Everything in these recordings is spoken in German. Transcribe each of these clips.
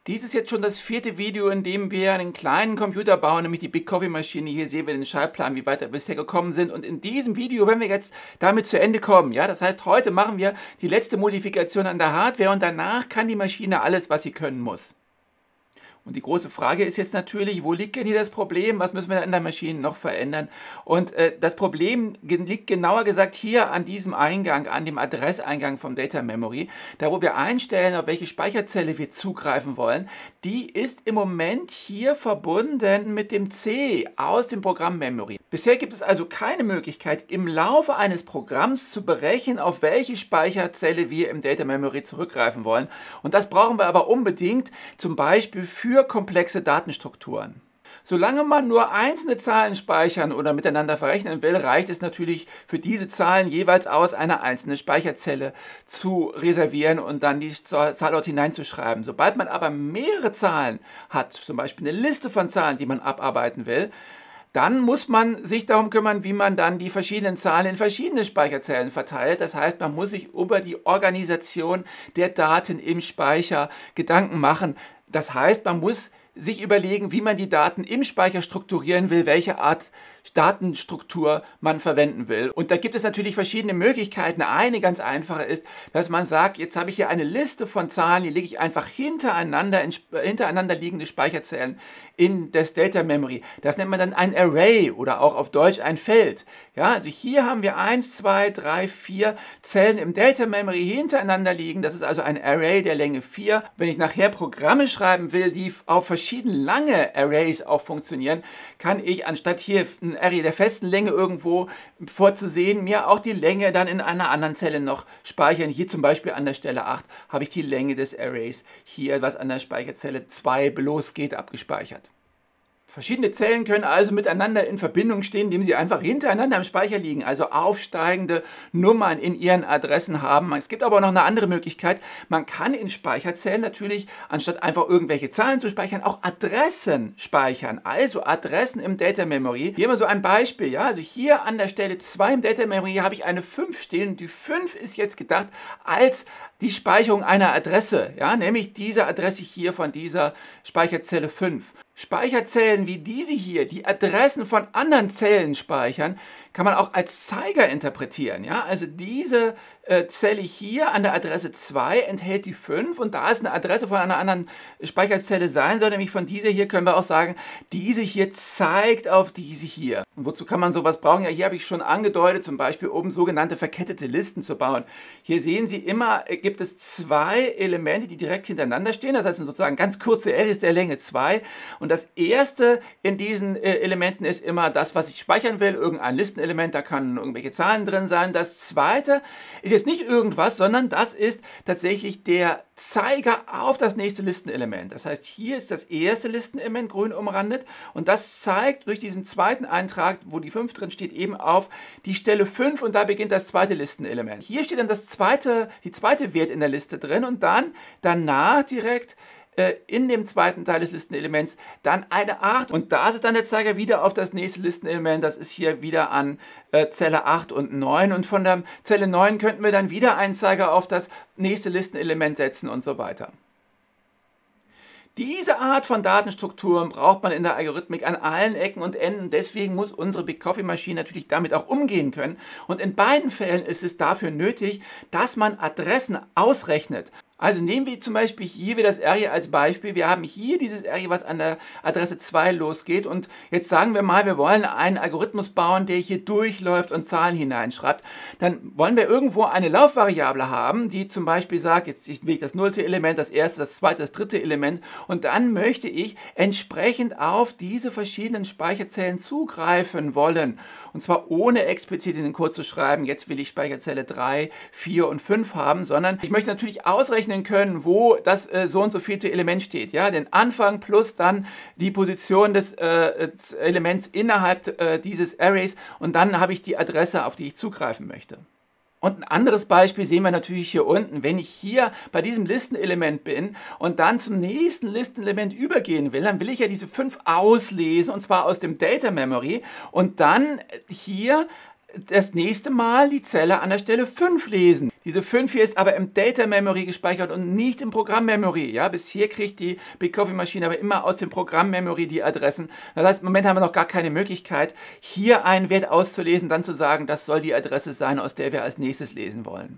Dies ist jetzt schon das vierte Video, in dem wir einen kleinen Computer bauen, nämlich die Big Coffee Maschine. Hier sehen wir den Schaltplan, wie weit wir bisher gekommen sind. Und in diesem Video werden wir jetzt damit zu Ende kommen. Ja? Das heißt, heute machen wir die letzte Modifikation an der Hardware und danach kann die Maschine alles, was sie können muss. Und die große Frage ist jetzt natürlich, wo liegt denn hier das Problem? Was müssen wir an der Maschine noch verändern? Und das Problem liegt genauer gesagt hier an diesem Eingang, an dem Adresseingang vom Data Memory. Da, wo wir einstellen, auf welche Speicherzelle wir zugreifen wollen, die ist im Moment hier verbunden mit dem C aus dem Programm Memory. Bisher gibt es also keine Möglichkeit, im Laufe eines Programms zu berechnen, auf welche Speicherzelle wir im Data Memory zurückgreifen wollen. Und das brauchen wir aber unbedingt, zum Beispiel für komplexe Datenstrukturen. Solange man nur einzelne Zahlen speichern oder miteinander verrechnen will, reicht es natürlich für diese Zahlen jeweils aus, eine einzelne Speicherzelle zu reservieren und dann die Zahl dort hineinzuschreiben. Sobald man aber mehrere Zahlen hat, zum Beispiel eine Liste von Zahlen, die man abarbeiten will, dann muss man sich darum kümmern, wie man dann die verschiedenen Zahlen in verschiedene Speicherzellen verteilt. Das heißt, man muss sich über die Organisation der Daten im Speicher Gedanken machen. Das heißt, man muss sich überlegen, wie man die Daten im Speicher strukturieren will, welche Art Datenstruktur man verwenden will. Und da gibt es natürlich verschiedene Möglichkeiten. Eine ganz einfache ist, dass man sagt, jetzt habe ich hier eine Liste von Zahlen, die lege ich einfach hintereinander liegende Speicherzellen in das Data Memory. Das nennt man dann ein Array oder auch auf Deutsch ein Feld. Ja, also hier haben wir 1, 2, 3, 4 Zellen im Data Memory hintereinander liegen. Das ist also ein Array der Länge 4. Wenn ich nachher Programme schreiben will, die auf verschiedene lange Arrays auch funktionieren, kann ich anstatt hier ein Array der festen Länge irgendwo vorzusehen, mir auch die Länge dann in einer anderen Zelle noch speichern. Hier zum Beispiel an der Stelle 8 habe ich die Länge des Arrays hier, was an der Speicherzelle 2 losgeht, abgespeichert. Verschiedene Zellen können also miteinander in Verbindung stehen, indem sie einfach hintereinander im Speicher liegen, also aufsteigende Nummern in ihren Adressen haben. Es gibt aber auch noch eine andere Möglichkeit. Man kann in Speicherzellen natürlich, anstatt einfach irgendwelche Zahlen zu speichern, auch Adressen speichern, also Adressen im Data Memory. Hier mal so ein Beispiel, ja, also hier an der Stelle 2 im Data Memory habe ich eine 5 stehen und die 5 ist jetzt gedacht als die Speicherung einer Adresse, ja, nämlich diese Adresse hier von dieser Speicherzelle 5. Speicherzellen wie diese hier, die Adressen von anderen Zellen speichern, kann man auch als Zeiger interpretieren. Ja? Also diese Zelle hier an der Adresse 2 enthält die 5 und da es eine Adresse von einer anderen Speicherzelle sein soll, nämlich von dieser hier, können wir auch sagen, diese hier zeigt auf diese hier. Und wozu kann man sowas brauchen? Ja, hier habe ich schon angedeutet, zum Beispiel um sogenannte verkettete Listen zu bauen. Hier sehen Sie immer, gibt es 2 Elemente, die direkt hintereinander stehen, das heißt sozusagen ganz kurze Arrays der Länge 2 und das erste in diesen Elementen ist immer das, was ich speichern will, irgendein Listenelement, da können irgendwelche Zahlen drin sein. Das zweite ist jetzt nicht irgendwas, sondern das ist tatsächlich der Zeiger auf das nächste Listenelement. Das heißt, hier ist das erste Listenelement grün umrandet und das zeigt durch diesen zweiten Eintrag, wo die 5 drin steht, eben auf die Stelle 5 und da beginnt das zweite Listenelement. Hier steht dann die zweite Wert in der Liste drin und dann danach direkt in dem zweiten Teil des Listenelements dann eine 8 und da ist dann der Zeiger wieder auf das nächste Listenelement, das ist hier wieder an Zelle 8 und 9 und von der Zelle 9 könnten wir dann wieder einen Zeiger auf das nächste Listenelement setzen und so weiter. Diese Art von Datenstrukturen braucht man in der Algorithmik an allen Ecken und Enden. Deswegen muss unsere Big Coffee Maschine natürlich damit auch umgehen können. Und in beiden Fällen ist es dafür nötig, dass man Adressen ausrechnet. Also nehmen wir zum Beispiel hier wieder das Array als Beispiel. Wir haben hier dieses Array, was an der Adresse 2 losgeht. Und jetzt sagen wir mal, wir wollen einen Algorithmus bauen, der hier durchläuft und Zahlen hineinschreibt. Dann wollen wir irgendwo eine Laufvariable haben, die zum Beispiel sagt, jetzt will ich das nullte Element, das erste, das zweite, das dritte Element. Und dann möchte ich entsprechend auf diese verschiedenen Speicherzellen zugreifen wollen. Und zwar ohne explizit in den Code zu schreiben, jetzt will ich Speicherzelle 3, 4 und 5 haben, sondern ich möchte natürlich ausrechnen können, wo das so und so vielte Element steht. Ja? Den Anfang plus dann die Position des Elements innerhalb dieses Arrays und dann habe ich die Adresse, auf die ich zugreifen möchte. Und ein anderes Beispiel sehen wir natürlich hier unten. Wenn ich hier bei diesem Listenelement bin und dann zum nächsten Listenelement übergehen will, dann will ich ja diese 5 auslesen und zwar aus dem Data Memory und dann hier das nächste Mal die Zelle an der Stelle 5 lesen. Diese 5 hier ist aber im Data Memory gespeichert und nicht im Programm Memory. Ja, bisher kriegt die BigCoffee-Maschine aber immer aus dem Programm Memory die Adressen. Das heißt, im Moment haben wir noch gar keine Möglichkeit, hier einen Wert auszulesen, dann zu sagen, das soll die Adresse sein, aus der wir als nächstes lesen wollen.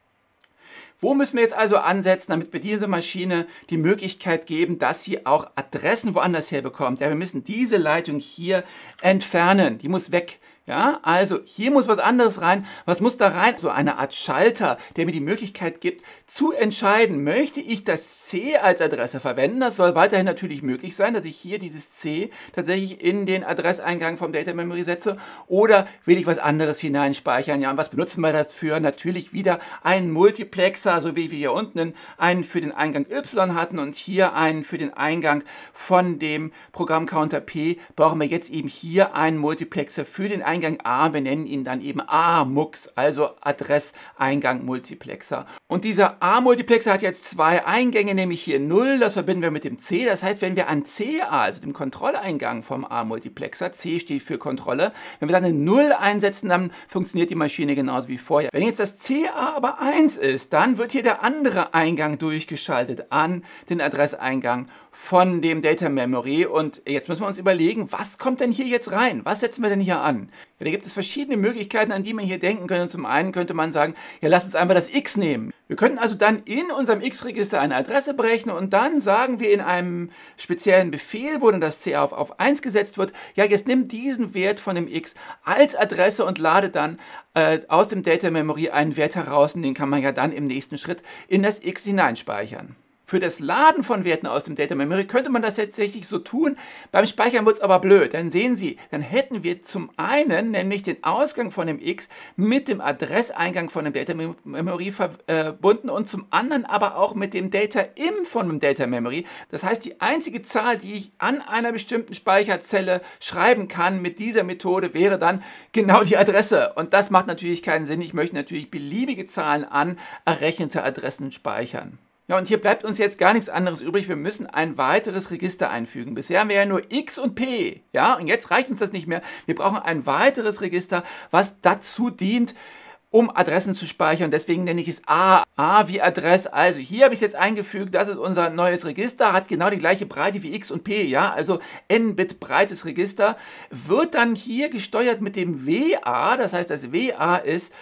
Wo müssen wir jetzt also ansetzen, damit wir dieser Maschine die Möglichkeit geben, dass sie auch Adressen woanders her bekommt? Ja, wir müssen diese Leitung hier entfernen. Die muss weg. Ja, also hier muss was anderes rein. Was muss da rein? So eine Art Schalter, der mir die Möglichkeit gibt, zu entscheiden, möchte ich das C als Adresse verwenden? Das soll weiterhin natürlich möglich sein, dass ich hier dieses C tatsächlich in den Adresseingang vom Data Memory setze. Oder will ich was anderes hineinspeichern? Ja, und was benutzen wir dafür? Natürlich wieder einen Multiplexer, so wie wir hier unten einen für den Eingang Y hatten und hier einen für den Eingang von dem Programmcounter P. Brauchen wir jetzt eben hier einen Multiplexer für den Eingang A, wir nennen ihn dann eben A-Mux, also Adresseingang Multiplexer. Und dieser A-Multiplexer hat jetzt 2 Eingänge, nämlich hier 0, das verbinden wir mit dem C. Das heißt, wenn wir an CA, also dem Kontrolleingang vom A-Multiplexer, C steht für Kontrolle, wenn wir dann eine 0 einsetzen, dann funktioniert die Maschine genauso wie vorher. Wenn jetzt das CA aber 1 ist, dann wird hier der andere Eingang durchgeschaltet an den Adresseingang von dem Data Memory. Und jetzt müssen wir uns überlegen, was kommt denn hier jetzt rein? Was setzen wir denn hier an? Ja, da gibt es verschiedene Möglichkeiten, an die man hier denken könnte. Zum einen könnte man sagen, ja, lass uns einfach das X nehmen. Wir könnten also dann in unserem X-Register eine Adresse berechnen und dann sagen wir in einem speziellen Befehl, wo dann das CA auf 1 gesetzt wird, ja, jetzt nimm diesen Wert von dem X als Adresse und lade dann aus dem Data Memory einen Wert heraus und den kann man ja dann im nächsten Schritt in das X hineinspeichern. Für das Laden von Werten aus dem Data Memory könnte man das tatsächlich so tun. Beim Speichern wird es aber blöd. Dann sehen Sie, dann hätten wir zum einen nämlich den Ausgang von dem X mit dem Adresseingang von dem Data Memory verbunden und zum anderen aber auch mit dem Data Im von dem Data Memory. Das heißt, die einzige Zahl, die ich an einer bestimmten Speicherzelle schreiben kann mit dieser Methode, wäre dann genau die Adresse. Und das macht natürlich keinen Sinn. Ich möchte natürlich beliebige Zahlen an errechnete Adressen speichern. Ja, und hier bleibt uns jetzt gar nichts anderes übrig. Wir müssen ein weiteres Register einfügen. Bisher haben wir ja nur X und P. Ja, und jetzt reicht uns das nicht mehr. Wir brauchen ein weiteres Register, was dazu dient, um Adressen zu speichern. Deswegen nenne ich es A. A wie Adress. Also hier habe ich es jetzt eingefügt. Das ist unser neues Register. Hat genau die gleiche Breite wie X und P. Ja, also N-Bit breites Register. Wird dann hier gesteuert mit dem WA. Das heißt, das WA ist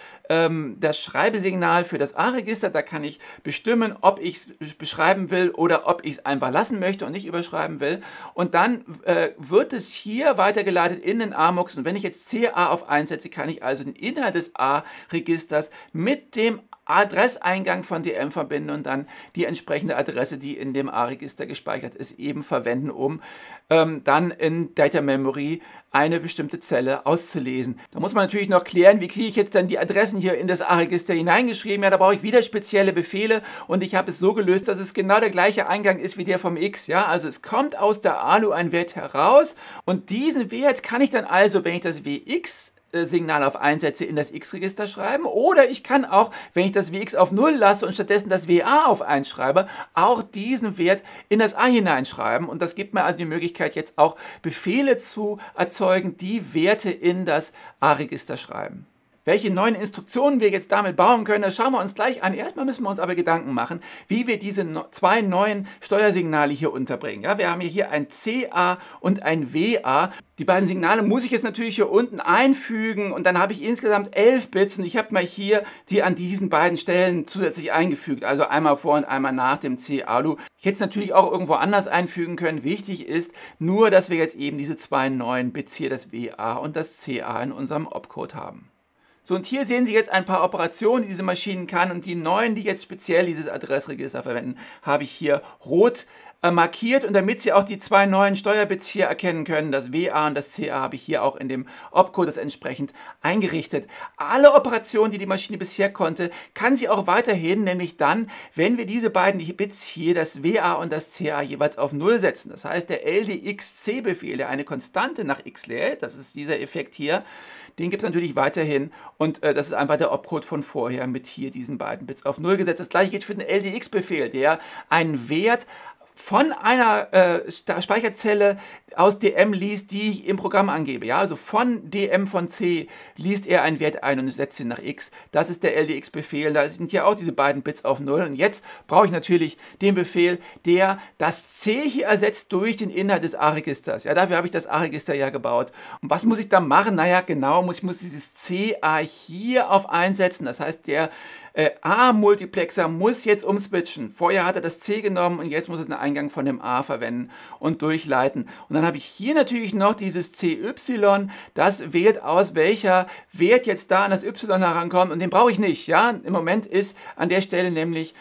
das Schreibesignal für das A-Register. Da kann ich bestimmen, ob ich es beschreiben will oder ob ich es einfach lassen möchte und nicht überschreiben will. Und dann wird es hier weitergeleitet in den A-Mux. Und wenn ich jetzt CA auf 1 setze, kann ich also den Inhalt des A-Registers mit dem Adresseingang von DM verbinden und dann die entsprechende Adresse, die in dem A-Register gespeichert ist, eben verwenden, um dann in Data Memory eine bestimmte Zelle auszulesen. Da muss man natürlich noch klären, wie kriege ich jetzt dann die Adressen hier in das A-Register hineingeschrieben. Ja, da brauche ich wieder spezielle Befehle und ich habe es so gelöst, dass es genau der gleiche Eingang ist wie der vom X. Ja, also es kommt aus der ALU ein Wert heraus und diesen Wert kann ich dann also, wenn ich das WX Signal auf 1 setze, in das X-Register schreiben. Oder ich kann auch, wenn ich das WX auf 0 lasse und stattdessen das WA auf 1 schreibe, auch diesen Wert in das A hineinschreiben. Und das gibt mir also die Möglichkeit, jetzt auch Befehle zu erzeugen, die Werte in das A-Register schreiben. Welche neuen Instruktionen wir jetzt damit bauen können, das schauen wir uns gleich an. Erstmal müssen wir uns aber Gedanken machen, wie wir diese zwei neuen Steuersignale hier unterbringen. Ja, wir haben hier ein CA und ein WA. Die beiden Signale muss ich jetzt natürlich hier unten einfügen und dann habe ich insgesamt 11 Bits und ich habe mal hier die an diesen beiden Stellen zusätzlich eingefügt. Also einmal vor und einmal nach dem C-ALU. Ich hätte es natürlich auch irgendwo anders einfügen können. Wichtig ist nur, dass wir jetzt eben diese zwei neuen Bits hier, das WA und das CA in unserem Opcode haben. So, und hier sehen Sie jetzt ein paar Operationen, die diese Maschinen kann und die neuen, die jetzt speziell dieses Adressregister verwenden, habe ich hier rot markiert und damit Sie auch die zwei neuen Steuerbits hier erkennen können, das WA und das CA, habe ich hier auch in dem Opcode das entsprechend eingerichtet. Alle Operationen, die die Maschine bisher konnte, kann sie auch weiterhin, nämlich dann, wenn wir diese beiden Bits hier, das WA und das CA, jeweils auf 0 setzen. Das heißt, der LDXC-Befehl, der eine Konstante nach x lädt, das ist dieser Effekt hier, den gibt es natürlich weiterhin und das ist einfach der Opcode von vorher mit hier diesen beiden Bits auf 0 gesetzt. Das gleiche geht für den LDX-Befehl, der einen Wert von einer Speicherzelle aus DM liest, die ich im Programm angebe. Ja, also von DM von C liest er einen Wert ein und setzt ihn nach X. Das ist der LDX-Befehl. Da sind ja auch diese beiden Bits auf 0. Und jetzt brauche ich natürlich den Befehl, der das C hier ersetzt durch den Inhalt des A-Registers. Ja, dafür habe ich das A-Register ja gebaut. Und was muss ich da machen? Naja, genau, ich muss dieses CA hier auf 1 setzen. Das heißt, der A-Multiplexer muss jetzt umswitchen. Vorher hat er das C genommen und jetzt muss er den Eingang von dem A verwenden und durchleiten. Und dann habe ich hier natürlich noch dieses CY, das wählt aus, welcher Wert jetzt da an das Y herankommt, und den brauche ich nicht. Ja? Im Moment ist an der Stelle nämlich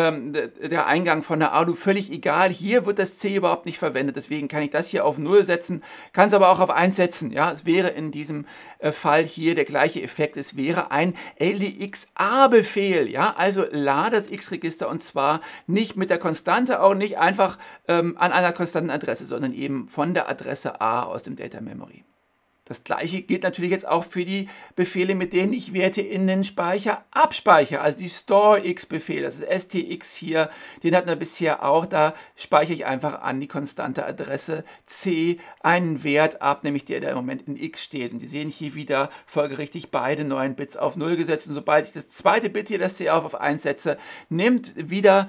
der Eingang von der ALU völlig egal. Hier wird das C überhaupt nicht verwendet, deswegen kann ich das hier auf 0 setzen, kann es aber auch auf 1 setzen. Ja? Es wäre in diesem Fall hier der gleiche Effekt. Es wäre ein LDXA-Befehl. Ja? Also lade das X-Register, und zwar nicht mit der Konstante, auch nicht einfach an einer konstanten Adresse, sondern eben von der Adresse A aus dem Data Memory. Das gleiche gilt natürlich jetzt auch für die Befehle, mit denen ich Werte in den Speicher abspeichere. Also die StoreX-Befehl, das ist STX hier, den hatten wir bisher auch. Da speichere ich einfach an die konstante Adresse C einen Wert ab, nämlich der im Moment in X steht. Und Sie sehen hier wieder folgerichtig beide neuen Bits auf 0 gesetzt. Und sobald ich das zweite Bit hier, das C auf 1 setze, nimmt wieder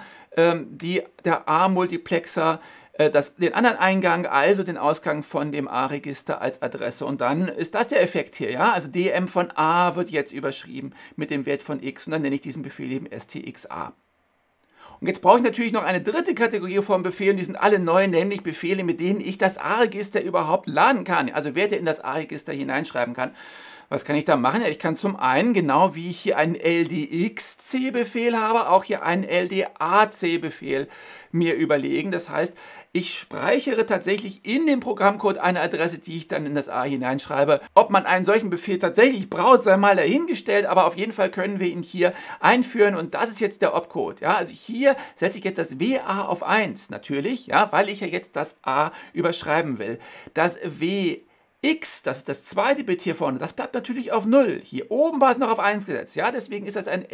der A-Multiplexer den anderen Eingang, also den Ausgang von dem A-Register als Adresse. Und dann ist das der Effekt hier. Ja? Also DM von A wird jetzt überschrieben mit dem Wert von X, und dann nenne ich diesen Befehl eben STXA. Und jetzt brauche ich natürlich noch eine dritte Kategorie von Befehlen, die sind alle neu, nämlich Befehle, mit denen ich das A-Register überhaupt laden kann, also Werte in das A-Register hineinschreiben kann. Was kann ich da machen? Ja, ich kann zum einen, genau wie ich hier einen LDX-C-Befehl habe, auch hier einen LDA-C-Befehl mir überlegen. Das heißt, ich speichere tatsächlich in dem Programmcode eine Adresse, die ich dann in das A hineinschreibe. Ob man einen solchen Befehl tatsächlich braucht, sei mal dahingestellt, aber auf jeden Fall können wir ihn hier einführen, und das ist jetzt der Opcode. Ja, also hier setze ich jetzt das WA auf 1, natürlich, ja, weil ich ja jetzt das A überschreiben will. Das X, das ist das zweite Bit hier vorne, das bleibt natürlich auf 0. Hier oben war es noch auf 1 gesetzt. Ja, deswegen ist das ein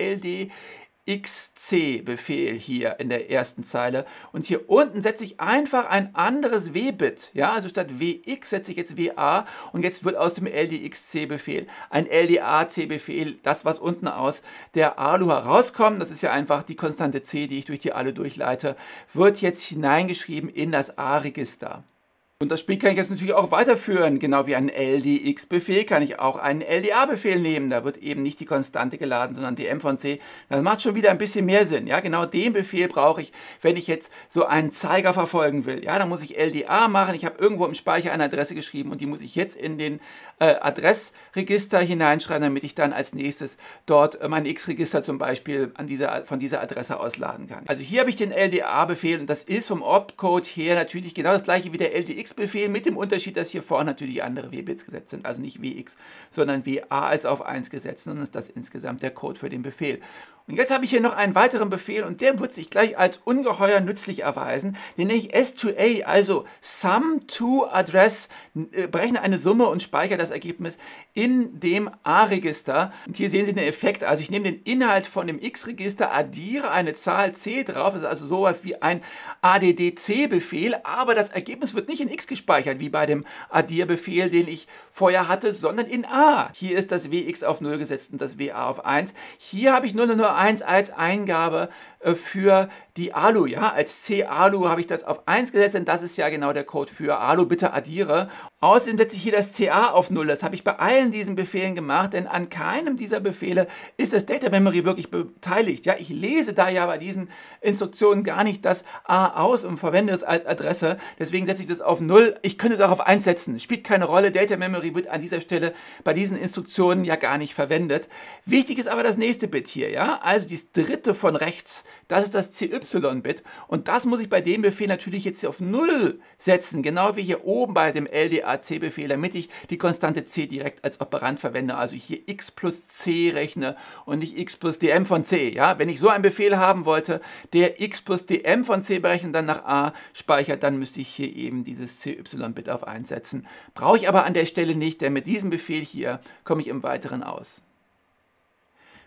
LDXC-Befehl hier in der ersten Zeile. Und hier unten setze ich einfach ein anderes W-Bit. Ja, also statt WX setze ich jetzt WA, und jetzt wird aus dem LDXC-Befehl ein LDA-C-Befehl, das, was unten aus der ALU herauskommt, das ist ja einfach die Konstante C, die ich durch die ALU durchleite, wird jetzt hineingeschrieben in das A-Register. Und das Spiel kann ich jetzt natürlich auch weiterführen. Genau wie einen LDX-Befehl kann ich auch einen LDA-Befehl nehmen. Da wird eben nicht die Konstante geladen, sondern DM von C. Das macht schon wieder ein bisschen mehr Sinn. Ja, genau den Befehl brauche ich, wenn ich jetzt so einen Zeiger verfolgen will. Ja, dann muss ich LDA machen. Ich habe irgendwo im Speicher eine Adresse geschrieben, und die muss ich jetzt in den Adressregister hineinschreiben, damit ich dann als nächstes dort mein X-Register zum Beispiel von dieser Adresse ausladen kann. Also hier habe ich den LDA-Befehl, und das ist vom Opcode her natürlich genau das gleiche wie der LDX-Befehl, mit dem Unterschied, dass hier vorne natürlich andere W-Bits gesetzt sind. Also nicht WX, sondern WA ist auf 1 gesetzt, und ist das insgesamt der Code für den Befehl. Und jetzt habe ich hier noch einen weiteren Befehl, und der wird sich gleich als ungeheuer nützlich erweisen. Den nenne ich S2A, also Sum to Address, berechne eine Summe und speichere das Ergebnis in dem A-Register. Und hier sehen Sie den Effekt. Also ich nehme den Inhalt von dem X-Register, addiere eine Zahl C drauf, das ist also sowas wie ein ADDC-Befehl, aber das Ergebnis wird nicht in X gespeichert, wie bei dem Addierbefehl, den ich vorher hatte, sondern in A. Hier ist das WX auf 0 gesetzt und das WA auf 1. Hier habe ich nur 1 als Eingabe für die ALU. Ja? Als C-ALU habe ich das auf 1 gesetzt, und das ist ja genau der Code für ALU. Bitte addiere. Außerdem setze ich hier das CA auf 0. Das habe ich bei allen diesen Befehlen gemacht, denn an keinem dieser Befehle ist das Data Memory wirklich beteiligt. Ja? Ich lese da ja bei diesen Instruktionen gar nicht das A aus und verwende es als Adresse. Deswegen setze ich das auf 0. Ich könnte es auch auf 1 setzen. Spielt keine Rolle. Data Memory wird an dieser Stelle bei diesen Instruktionen ja gar nicht verwendet. Wichtig ist aber das nächste Bit hier. Ja? Also das dritte von rechts, das ist das CY-Bit, und das muss ich bei dem Befehl natürlich jetzt auf 0 setzen, genau wie hier oben bei dem LDAC-Befehl, damit ich die Konstante C direkt als Operand verwende, also hier x plus C rechne und nicht x plus dm von C. Ja? Wenn ich so einen Befehl haben wollte, der x plus dm von C berechnet und dann nach A speichert, dann müsste ich hier eben dieses CY-Bit auf 1 setzen. Brauche ich aber an der Stelle nicht, denn mit diesem Befehl hier komme ich im Weiteren aus.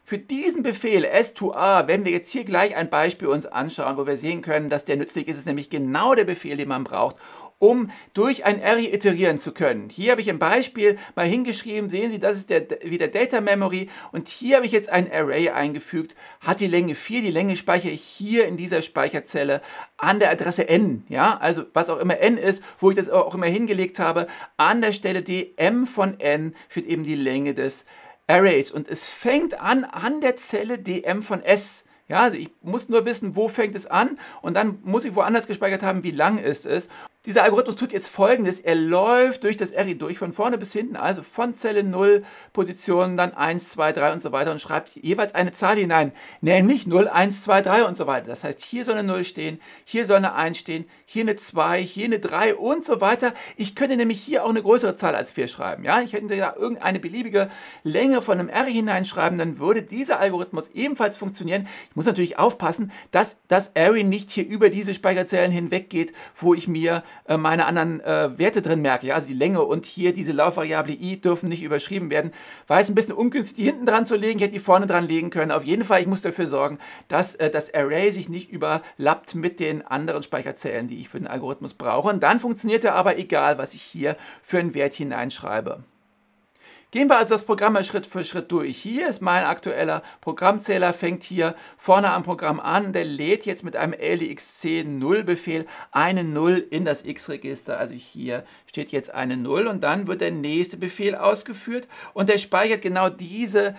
Für diesen Befehl S2A werden wir jetzt hier gleich ein Beispiel uns anschauen, wo wir sehen können, dass der nützlich ist. Es ist nämlich genau der Befehl, den man braucht, um durch ein Array iterieren zu können. Hier habe ich ein Beispiel mal hingeschrieben, sehen Sie, das ist wieder Data Memory und hier habe ich jetzt ein Array eingefügt, hat die Länge 4, die Länge speichere ich hier in dieser Speicherzelle an der Adresse n, ja, also was auch immer n ist, wo ich das auch immer hingelegt habe, an der Stelle dm von n führt eben die Länge des Arrays und es fängt an der Zelle dm von s. Ja, also ich muss nur wissen, wo fängt es an und dann muss ich woanders gespeichert haben, wie lang ist es. Dieser Algorithmus tut jetzt Folgendes, er läuft durch das Array durch, von vorne bis hinten, also von Zelle 0, Position, dann 1, 2, 3 und so weiter und schreibt jeweils eine Zahl hinein, nämlich 0, 1, 2, 3 und so weiter. Das heißt, hier soll eine 0 stehen, hier soll eine 1 stehen, hier eine 2, hier eine 3 und so weiter. Ich könnte nämlich hier auch eine größere Zahl als 4 schreiben. Ja? Ich könnte da irgendeine beliebige Länge von einem Array hineinschreiben, dann würde dieser Algorithmus ebenfalls funktionieren. Ich muss natürlich aufpassen, dass das Array nicht hier über diese Speicherzellen hinweg geht, wo ich mir meine anderen Werte drin merke. Ja? Also die Länge und hier diese Laufvariable i dürfen nicht überschrieben werden. War jetzt ein bisschen ungünstig, die hinten dran zu legen. Ich hätte die vorne dran legen können. Auf jeden Fall, ich muss dafür sorgen, dass das Array sich nicht überlappt mit den anderen Speicherzellen, die ich für den Algorithmus brauche. Und dann funktioniert er aber egal, was ich hier für einen Wert hineinschreibe. Gehen wir also das Programm mal Schritt für Schritt durch. Hier ist mein aktueller Programmzähler, fängt hier vorne am Programm an. Der lädt jetzt mit einem LXC0-Befehl eine 0 in das X-Register. Also hier steht jetzt eine 0 und dann wird der nächste Befehl ausgeführt und der speichert genau diese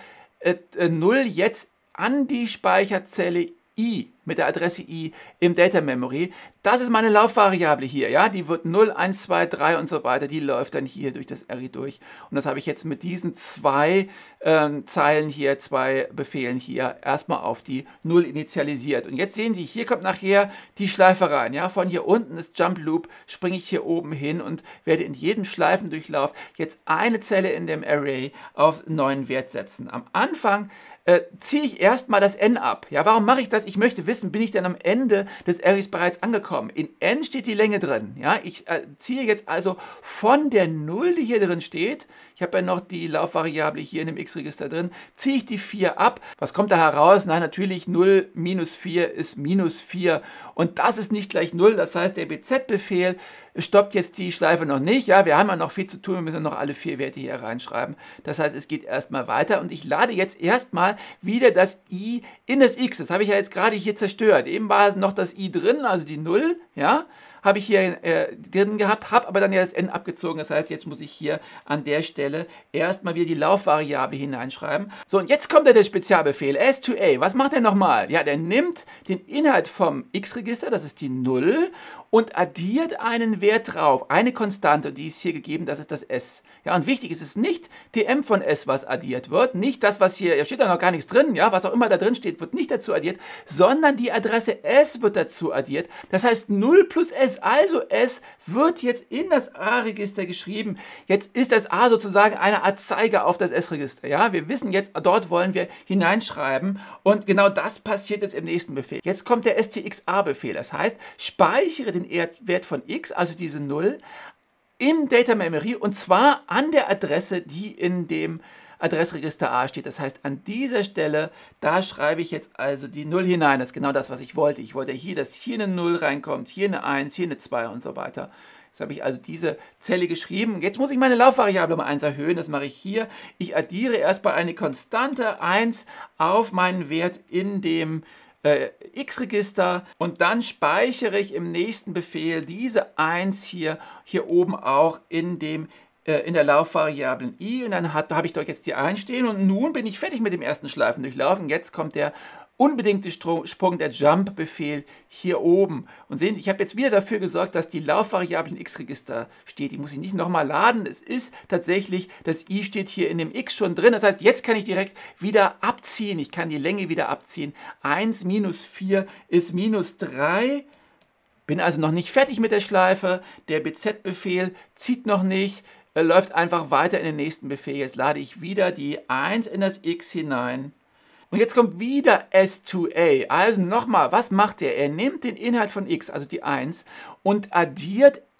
0 jetzt an die Speicherzelle i mit der Adresse i im Data Memory. Das ist meine Laufvariable hier, ja, die wird 0, 1, 2, 3 und so weiter, die läuft dann hier durch das Array durch. Und das habe ich jetzt mit diesen zwei Zeilen hier, zwei Befehlen hier erstmal auf die 0 initialisiert. Und jetzt sehen Sie, hier kommt nachher die Schleife rein, ja, von hier unten ist Jump Loop, springe ich hier oben hin und werde in jedem Schleifendurchlauf jetzt eine Zelle in dem Array auf einen neuen Wert setzen. Am Anfang ziehe ich erstmal das n ab. Ja, warum mache ich das? Ich möchte wissen, bin ich denn am Ende des Arrays bereits angekommen? In n steht die Länge drin. Ja, ich ziehe jetzt also von der 0, die hier drin steht, ich habe ja noch die Laufvariable hier in dem X-Register drin, ziehe ich die 4 ab. Was kommt da heraus? Nein, natürlich 0 minus 4 ist minus 4 und das ist nicht gleich 0. Das heißt, der BZ-Befehl stoppt jetzt die Schleife noch nicht. Ja, wir haben ja noch viel zu tun, wir müssen noch alle 4 Werte hier reinschreiben. Das heißt, es geht erstmal weiter und ich lade jetzt erstmal wieder das i in das x. Das habe ich ja jetzt gerade hier zerstört. Eben war noch das i drin, also die 0, ja, habe ich hier drin gehabt, habe aber dann ja das n abgezogen. Das heißt, jetzt muss ich hier an der Stelle erstmal wieder die Laufvariable hineinschreiben. So, und jetzt kommt der Spezialbefehl S2A. Was macht er nochmal? Ja, der nimmt den Inhalt vom X-Register, das ist die 0, und addiert einen Wert drauf, eine Konstante, die ist hier gegeben, das ist das S. Ja, und wichtig ist es nicht dm von S, was addiert wird, nicht das, was hier steht da noch gar nichts drin, ja, was auch immer da drin steht, wird nicht dazu addiert, sondern die Adresse S wird dazu addiert. Das heißt 0 plus S, also S wird jetzt in das A-Register geschrieben. Jetzt ist das A sozusagen eine Art Zeiger auf das S-Register. Ja, wir wissen jetzt, dort wollen wir hineinschreiben und genau das passiert jetzt im nächsten Befehl. Jetzt kommt der stxa-Befehl, das heißt, speichere den Wert von x, also diese 0, im Data Memory und zwar an der Adresse, die in dem Adressregister A steht. Das heißt, an dieser Stelle, da schreibe ich jetzt also die 0 hinein. Das ist genau das, was ich wollte. Ich wollte hier, dass hier eine 0 reinkommt, hier eine 1, hier eine 2 und so weiter. Jetzt habe ich also diese Zelle geschrieben. Jetzt muss ich meine Laufvariable um 1 erhöhen. Das mache ich hier. Ich addiere erstmal eine Konstante 1 auf meinen Wert in dem X-Register und dann speichere ich im nächsten Befehl diese 1 hier oben auch in der Laufvariablen i und dann habe ich dort jetzt die 1 stehen und nun bin ich fertig mit dem ersten Schleifendurchlauf und jetzt kommt der unbedingte Sprung, der Jump-Befehl hier oben. Und sehen Sie, ich habe jetzt wieder dafür gesorgt, dass die Laufvariable im X-Register steht. Die muss ich nicht nochmal laden. Es ist tatsächlich, das i steht hier in dem X schon drin. Das heißt, jetzt kann ich direkt wieder abziehen. Ich kann die Länge wieder abziehen. 1 minus 4 ist minus 3. Bin also noch nicht fertig mit der Schleife. Der BZ-Befehl zieht noch nicht. Er läuft einfach weiter in den nächsten Befehl. Jetzt lade ich wieder die 1 in das X hinein. Und jetzt kommt wieder S2A. Also nochmal, was macht er? Er nimmt den Inhalt von x, also die 1, und addiert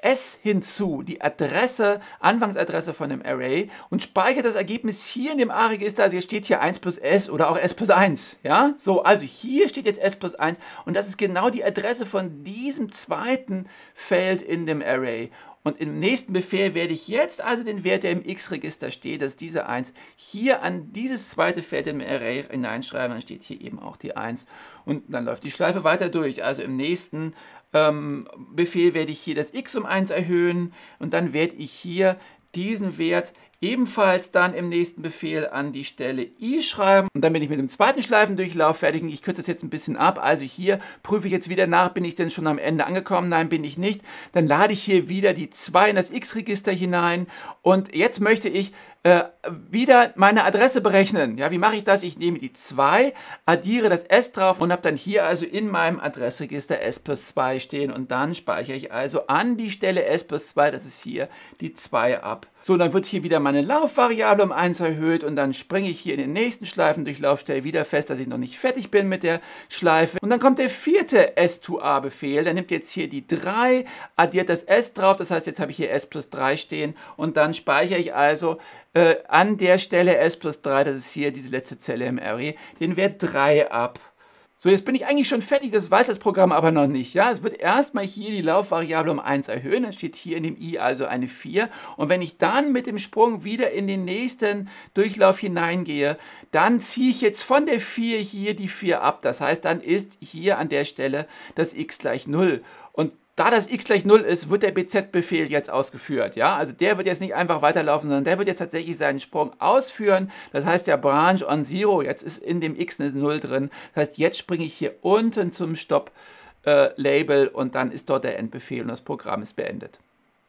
S hinzu, die Adresse, Anfangsadresse von dem Array und speichere das Ergebnis hier in dem A-Register. Also hier steht hier 1 plus S oder auch S plus 1. Ja? So, also hier steht jetzt S plus 1 und das ist genau die Adresse von diesem zweiten Feld in dem Array. Und im nächsten Befehl werde ich jetzt also den Wert, der im X-Register steht, das ist diese 1, hier an dieses zweite Feld im Array hineinschreiben. Dann steht hier eben auch die 1 und dann läuft die Schleife weiter durch. Also im nächsten Befehl werde ich hier das X um 1 erhöhen und dann werde ich hier diesen Wert ebenfalls dann im nächsten Befehl an die Stelle I schreiben. Und dann bin ich mit dem zweiten Schleifendurchlauf fertig. Und ich kürze das jetzt ein bisschen ab. Also hier prüfe ich jetzt wieder nach, bin ich denn schon am Ende angekommen? Nein, bin ich nicht. Dann lade ich hier wieder die 2 in das X-Register hinein. Und jetzt möchte ich wieder meine Adresse berechnen. Ja, wie mache ich das? Ich nehme die 2, addiere das S drauf und habe dann hier also in meinem Adressregister S plus 2 stehen und dann speichere ich also an die Stelle S plus 2, das ist hier, die 2 ab. So, dann wird hier wieder meine Laufvariable um 1 erhöht und dann springe ich hier in den nächsten Schleifendurchlauf, stelle wieder fest, dass ich noch nicht fertig bin mit der Schleife. Und dann kommt der vierte S2A-Befehl, der nimmt jetzt hier die 3, addiert das S drauf, das heißt, jetzt habe ich hier S plus 3 stehen und dann speichere ich also an der Stelle S plus 3, das ist hier diese letzte Zelle im Array, den Wert 3 ab. So, jetzt bin ich eigentlich schon fertig, das weiß das Programm aber noch nicht. Ja? Es wird erstmal hier die Laufvariable um 1 erhöhen, dann steht hier in dem I also eine 4. Und wenn ich dann mit dem Sprung wieder in den nächsten Durchlauf hineingehe, dann ziehe ich jetzt von der 4 hier die 4 ab. Das heißt, dann ist hier an der Stelle das x gleich 0. Und da das x gleich 0 ist, wird der BZ-Befehl jetzt ausgeführt. Ja? Also der wird jetzt nicht einfach weiterlaufen, sondern der wird jetzt tatsächlich seinen Sprung ausführen. Das heißt, der Branch on 0, jetzt ist in dem x eine 0 drin. Das heißt, jetzt springe ich hier unten zum Stop-Label und dann ist dort der Endbefehl und das Programm ist beendet.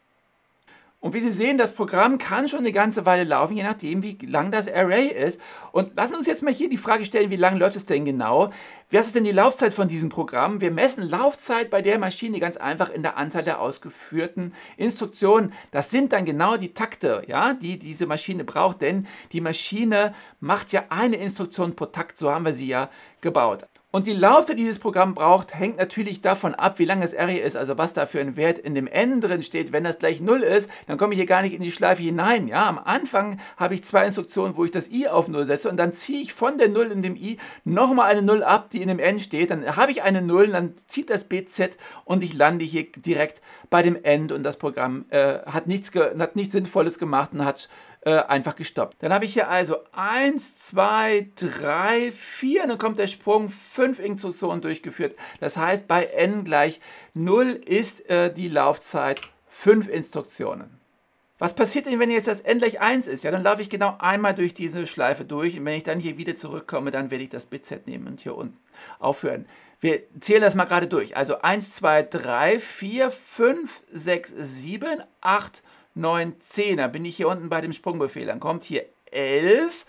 Und wie Sie sehen, das Programm kann schon eine ganze Weile laufen, je nachdem, wie lang das Array ist. Und lassen Sie uns jetzt mal hier die Frage stellen, wie lange läuft es denn genau? Was ist denn die Laufzeit von diesem Programm? Wir messen Laufzeit bei der Maschine ganz einfach in der Anzahl der ausgeführten Instruktionen. Das sind dann genau die Takte, ja, die diese Maschine braucht, denn die Maschine macht ja eine Instruktion pro Takt, so haben wir sie ja gebaut. Und die Laufzeit, die dieses Programm braucht, hängt natürlich davon ab, wie lang das Array ist, also was da für ein Wert in dem N drin steht. Wenn das gleich 0 ist, dann komme ich hier gar nicht in die Schleife hinein. Ja? Am Anfang habe ich 2 Instruktionen, wo ich das I auf 0 setze und dann ziehe ich von der 0 in dem I nochmal eine 0 ab, die in dem N steht. Dann habe ich eine 0 und dann zieht das BZ und ich lande hier direkt bei dem End und das Programm hat nichts Sinnvolles gemacht und hat einfach gestoppt. Dann habe ich hier also 1, 2, 3, 4 und dann kommt der Sprung, 5 Instruktionen durchgeführt. Das heißt, bei n gleich 0 ist die Laufzeit 5 Instruktionen. Was passiert denn, wenn jetzt das n gleich 1 ist? Ja, dann laufe ich genau einmal durch diese Schleife durch und wenn ich dann hier wieder zurückkomme, dann werde ich das BZ nehmen und hier unten aufhören. Wir zählen das mal gerade durch. Also 1, 2, 3, 4, 5, 6, 7, 8, 9, 10. Dann bin ich hier unten bei dem Sprungbefehl. Dann kommt hier 11,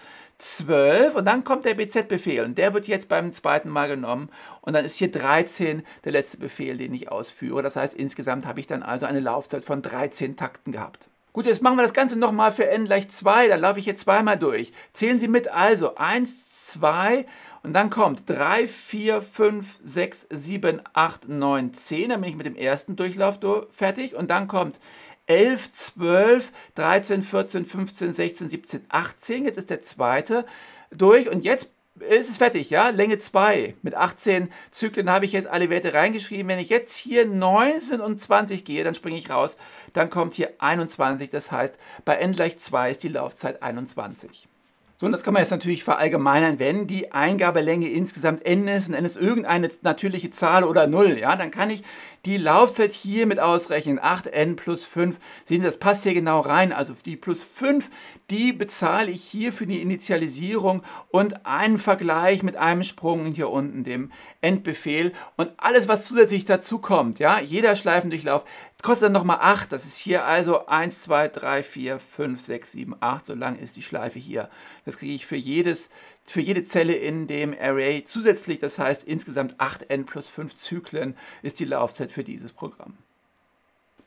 12 und dann kommt der BZ-Befehl und der wird jetzt beim zweiten Mal genommen und dann ist hier 13 der letzte Befehl, den ich ausführe. Das heißt, insgesamt habe ich dann also eine Laufzeit von 13 Takten gehabt. Gut, jetzt machen wir das Ganze nochmal für n gleich 2. Dann laufe ich hier zweimal durch. Zählen Sie mit also 1, 2 und dann kommt 3, 4, 5, 6, 7, 8, 9, 10. Dann bin ich mit dem ersten Durchlauf fertig und dann kommt 11, 12, 13, 14, 15, 16, 17, 18. Jetzt ist der zweite durch und jetzt ist es fertig, ja? Länge 2. Mit 18 Zyklen habe ich jetzt alle Werte reingeschrieben. Wenn ich jetzt hier 19 und 20 gehe, dann springe ich raus. Dann kommt hier 21. Das heißt, bei n gleich 2 ist die Laufzeit 21. So, und das kann man jetzt natürlich verallgemeinern, wenn die Eingabelänge insgesamt n ist und n ist irgendeine natürliche Zahl oder 0, ja, dann kann ich die Laufzeit hier mit ausrechnen, 8n plus 5. Sehen Sie, das passt hier genau rein, also die plus 5, die bezahle ich hier für die Initialisierung und einen Vergleich mit einem Sprung hier unten, dem Endbefehl und alles, was zusätzlich dazu kommt, ja, jeder Schleifendurchlauf, kostet dann nochmal 8, das ist hier also 1, 2, 3, 4, 5, 6, 7, 8, so lang ist die Schleife hier. Das kriege ich für jede Zelle in dem Array zusätzlich, das heißt insgesamt 8n plus 5 Zyklen ist die Laufzeit für dieses Programm.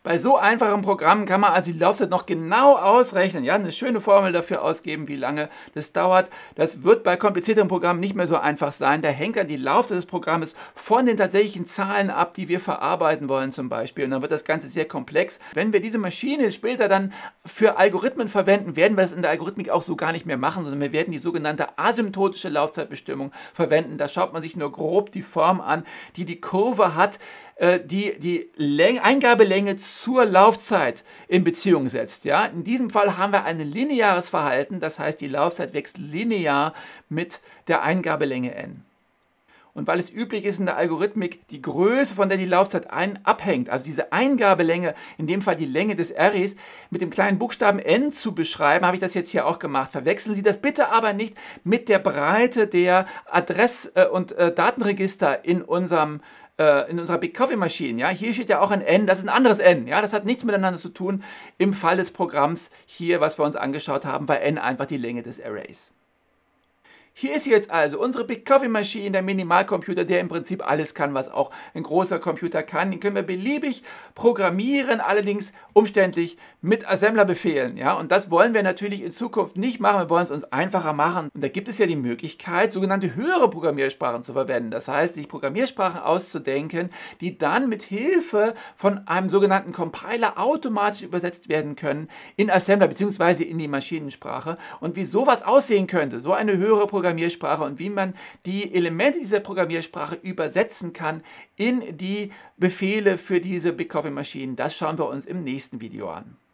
Bei so einfachen Programmen kann man also die Laufzeit noch genau ausrechnen, ja, eine schöne Formel dafür ausgeben, wie lange das dauert. Das wird bei komplizierteren Programmen nicht mehr so einfach sein. Da hängt dann die Laufzeit des Programmes von den tatsächlichen Zahlen ab, die wir verarbeiten wollen zum Beispiel. Und dann wird das Ganze sehr komplex. Wenn wir diese Maschine später dann für Algorithmen verwenden, werden wir das in der Algorithmik auch so gar nicht mehr machen, sondern wir werden die sogenannte asymptotische Laufzeitbestimmung verwenden. Da schaut man sich nur grob die Form an, die die Kurve hat, die Eingabelänge zur Laufzeit in Beziehung setzt. Ja? In diesem Fall haben wir ein lineares Verhalten, das heißt, die Laufzeit wächst linear mit der Eingabelänge n. Und weil es üblich ist in der Algorithmik, die Größe, von der die Laufzeit abhängt, also diese Eingabelänge, in dem Fall die Länge des Arrays, mit dem kleinen Buchstaben n zu beschreiben, habe ich das jetzt hier auch gemacht. Verwechseln Sie das bitte aber nicht mit der Breite der Adress- und Datenregister in unserer Big Coffee Machine. Ja? Hier steht ja auch ein n, das ist ein anderes n. Ja? Das hat nichts miteinander zu tun im Fall des Programms hier, was wir uns angeschaut haben, war n einfach die Länge des Arrays. Hier ist jetzt also unsere Big Coffee Machine, der Minimalcomputer, der im Prinzip alles kann, was auch ein großer Computer kann. Den können wir beliebig programmieren, allerdings umständlich mit Assemblerbefehlen. Ja? Und das wollen wir natürlich in Zukunft nicht machen, wir wollen es uns einfacher machen. Und da gibt es ja die Möglichkeit, sogenannte höhere Programmiersprachen zu verwenden. Das heißt, sich Programmiersprachen auszudenken, die dann mit Hilfe von einem sogenannten Compiler automatisch übersetzt werden können in Assembler bzw. in die Maschinensprache. Und wie sowas aussehen könnte, so eine höhere Programmiersprache und wie man die Elemente dieser Programmiersprache übersetzen kann in die Befehle für diese Big Coffee Maschinen, das schauen wir uns im nächsten Video an.